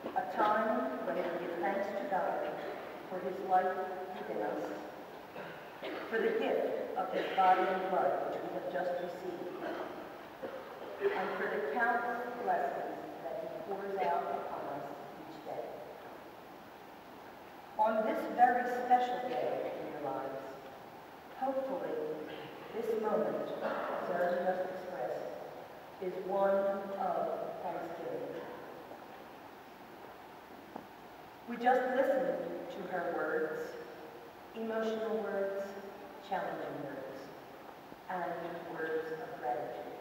a time when we give thanks to God for his life within us, for the gift of his body and blood which we have just received, and for the countless blessings that he pours out upon us each day. On this very special day in your lives, hopefully this moment, as Erin just expressed, is one of thanksgiving. We just listened to her words, emotional words, challenging words, and words of gratitude.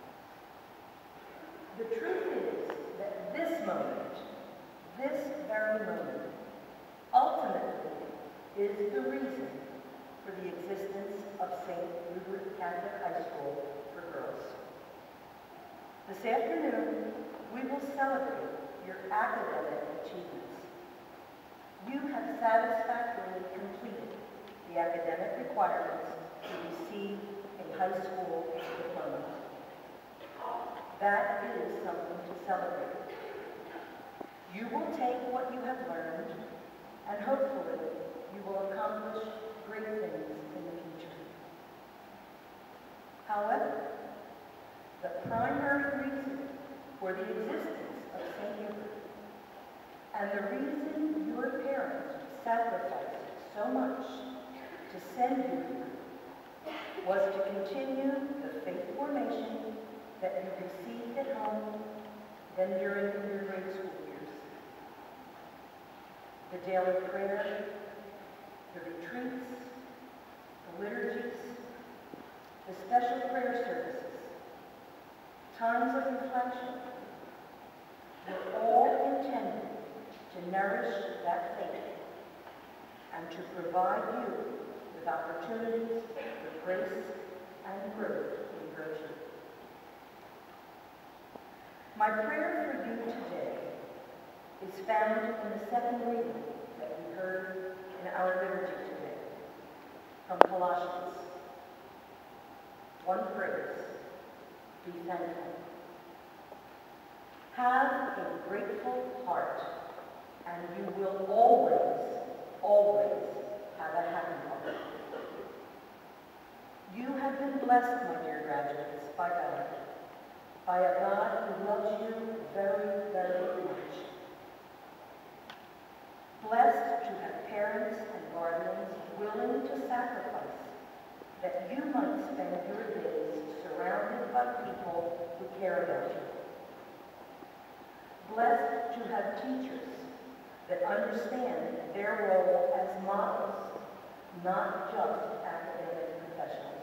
The truth is that this moment, this very moment, ultimately is the reason for the existence of St. Hubert Catholic High School for Girls. This afternoon, we will celebrate your academic achievements. You have satisfactorily completed the academic requirements to receive a high school diploma. That is something to celebrate. You will take what you have learned, and hopefully you will accomplish great things in the future. However, the primary reason for the existence of St. Hubert, and the reason your parents sacrificed so much to send you here, was to continue the faith formation that you received at home, then during your grade school years. The daily prayer, the retreats, the liturgies, the special prayer services, times of reflection, were all intended to nourish that faith and to provide you with opportunities for grace and growth in virtue. My prayer for you today is found in the second reading that we heard in our liturgy today from Colossians. One phrase: be thankful. Have a grateful heart, and you will always, always have a happy heart. You have been blessed, my dear graduates, by God, by a God who loves you very, very much. Blessed to have parents and guardians willing to sacrifice that you might spend your days surrounded by people who care about you. Blessed to have teachers that understand their role as models, not just academic professionals.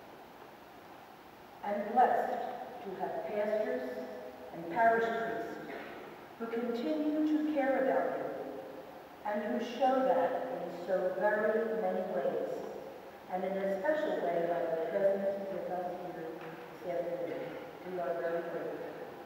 And blessed to have pastors and parish priests who continue to care about you and who show that in so very many ways, and in a special way by the presence with us here this afternoon. We are very grateful.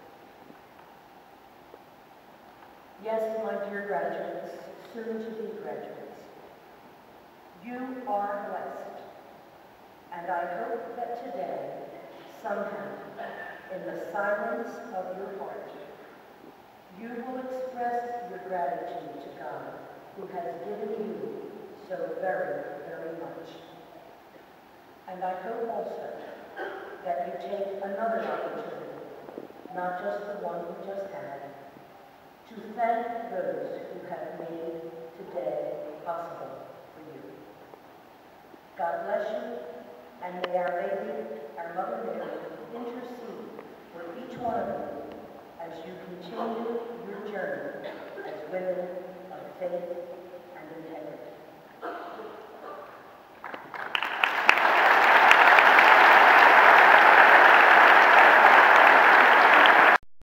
Yes, my dear graduates, soon-to-be graduates, you are blessed, and I hope that today, somehow, in the silence of your heart, you will express your gratitude to God, who has given you so very, very much. And I hope also that you take another opportunity, not just the one you just had, to thank those who have made today possible for you. God bless you, and may Our Lady, our Mother Mary, intercede for each one of you as you continue your journey as women of faith